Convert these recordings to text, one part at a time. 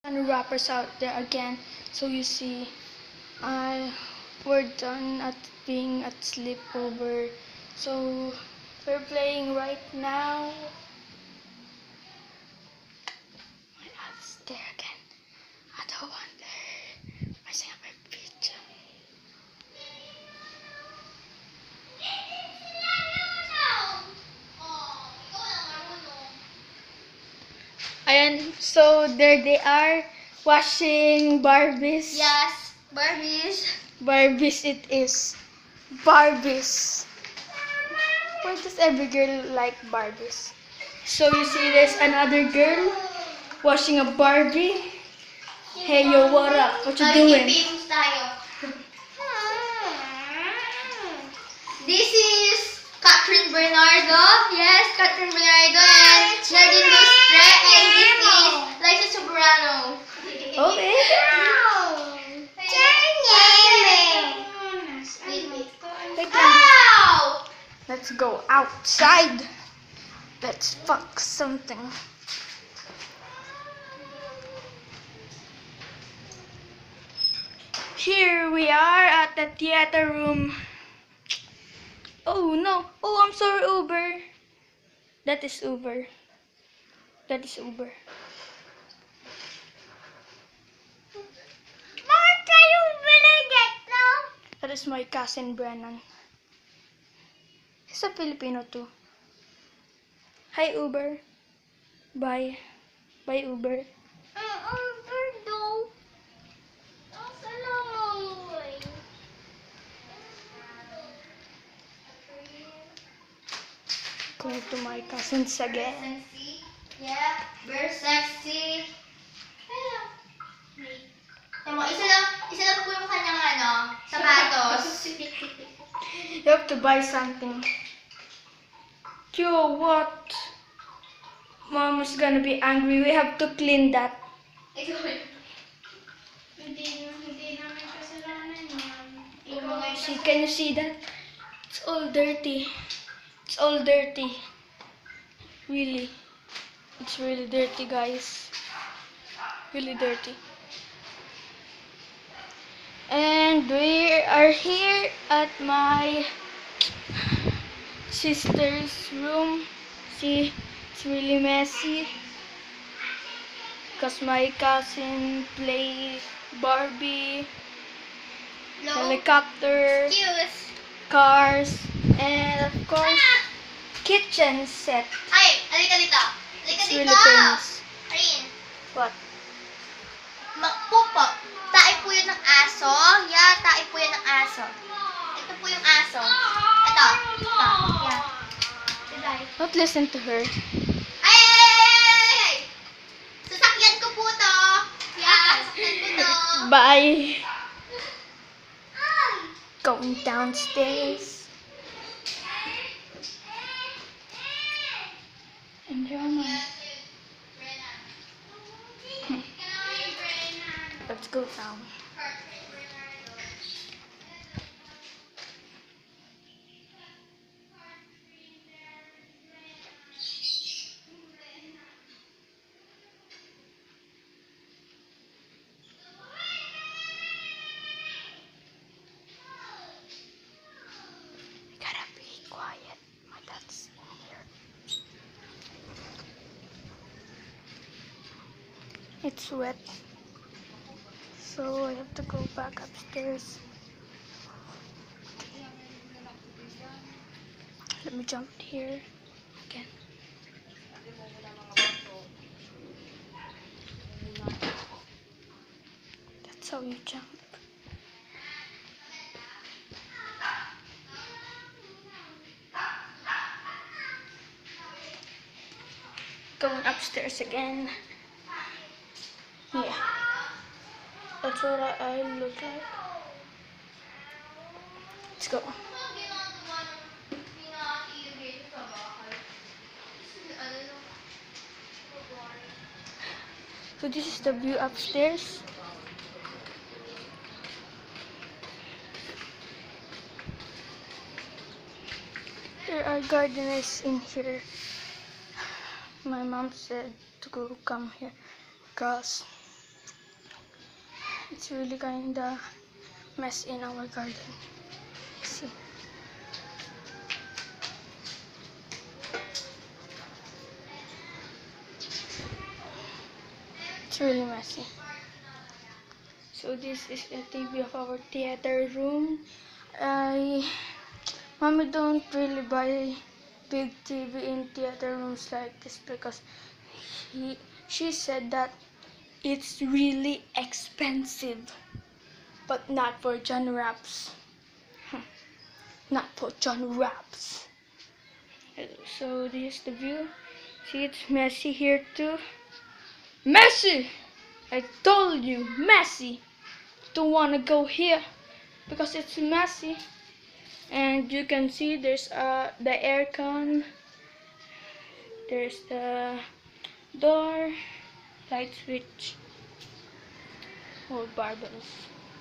Wrappers out there again. So you see, we're done at being at sleepover. So we're playing right now. My dad's there again. I don't want her. Masaya pa yung video. Ayan, so there they are, washing Barbies. Yes, Barbies. Barbies it is. Barbies. Why does every girl like Barbies? So you see there's another girl washing a Barbie. Hey yo, what up? What you doing? Famous tayo. This is Catherine Bernardo. Yes, Catherine Bernardo and Nadine Lustre. And this is Liza Sobrano. Okay. Let's go outside. Let's fuck something. Here we are at the theater room. Oh no. Oh, I'm sorry, Uber. That is Uber. That is Uber. That is my cousin Brennan. He's a Filipino too. Hi Uber. Bye. Bye Uber. Go to my cousins again. Sexy. Yeah, very sexy. Tama, isa lang po yung kanyang sapatos. You have to buy something. Yo, what? Mom is gonna be angry. We have to clean that. Hindi namin kasalanan yan. See, can you see that? It's all dirty. It's all dirty. Really. It's really dirty, guys. Really dirty. And we are here at my sister's room. See, it's really messy because my cousin play Barbie, helicopter, cars, and of course kitchen set. Ay, alika dito. Alika It's dito. really famous. Arin. What? Pupo. Tae po yun ng aso. Yeah, tae po yan ng aso. Ito po yung aso. Ito. Yeah. Diba? Don't listen to her. Ay! Sasakyan ko po to. Yeah, sasakyan ko to. Bye. Going downstairs. Enjoy my. Let's go down. Gotta be quiet. My dad's in here. It's wet. So I have to go back upstairs. Let me jump here again. That's how you jump. Going upstairs again. Yeah. That's what I look like. Let's go. So this is the view upstairs. There are gardeners in here. My mom said to go come here because It's really kinda mess in our garden. See. It's really messy. So this is the TV of our theater room. Mommy don't really buy big TV in theater rooms like this because she said that it's really expensive, but not for John Raps. Not for John Raps. So this is the view. See, it's messy here too. Messy! I told you, messy. Don't wanna go here because it's messy. And you can see there's the aircon. There's the door, light switch, old barbells.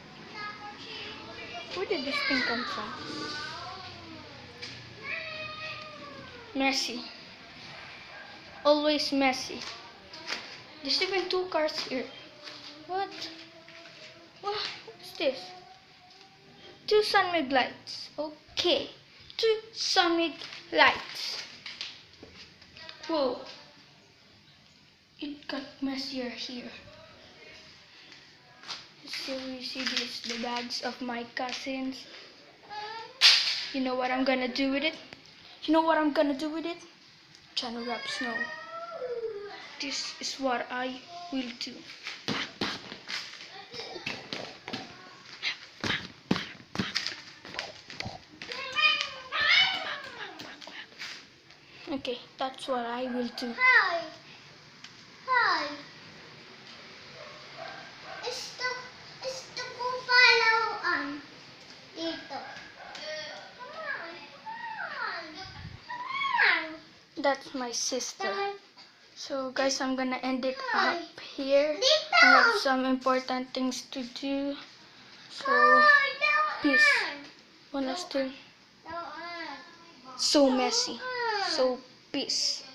Where did this thing come from? Messy. Always messy. There's even 2 cars here. What? What's this? 2 sunmig lights. Okay. 2 sunmig lights. Whoa. It got messier here. So you see this, the bags of my cousins. You know what I'm gonna do with it? You know what I'm gonna do with it? Channel wrap snow. This is what I will do. Okay, that's what I will do. Hi. Gusto ko palawan dito. That's my sister. So guys, I'm gonna end it up here. I have some important things to do. So peace. Wanna still so messy. So peace.